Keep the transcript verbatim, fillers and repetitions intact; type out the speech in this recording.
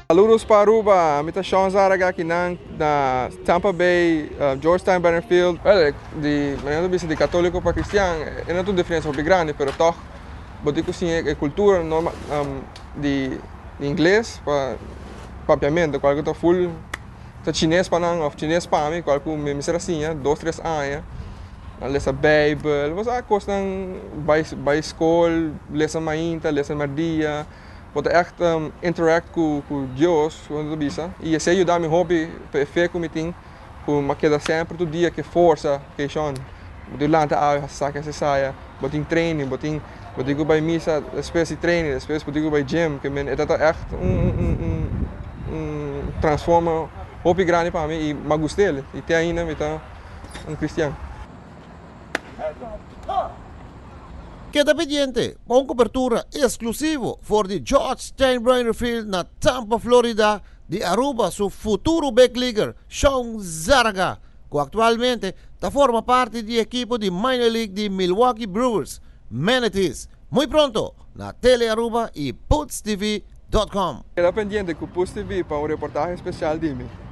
Saludos para Aruba, mi Sean Zaraga aqui na, na Tampa Bay, uh, Georgetown, Bannerfield. Well, de maneira de de católico para cristiano, é não tudo diferença muito grande, pero toch, botico sim é cultura normal um, de, de inglês para papiamento, qual que tá full, tá chinês para não, ou chinês para mim, qual que me me será assim, dois três anos. Lees a Bijbel, was a kost dan bij, bij school, lezen mainta, lezen mardia. Wat echt um, interact com com Deus, quando bisa. E esse ajuda meu hobby, para com meeting, com uma queda sempre todo dia que força, que chão. Do lado a saca essa saia, botin training, botin, botin bij missa, espécie de training, espécie botin bij gym, que men, é echt um, um, um, um transforma hobby grande para mim e me gostei. E tem ainda, então, um cristiano. Queda pendiente para uma cobertura exclusivo for the Georgetown Bannerfield na Tampa, Florida, de Aruba, su futuro backleaguer Sean Zaraga, que atualmente ta forma parte do equipo de Minor League de Milwaukee Brewers, Manatees. Muy pronto na Tele Aruba e Puts T V ponto com. Queda pendiente com Puts T V para uma reportagem especial de mim.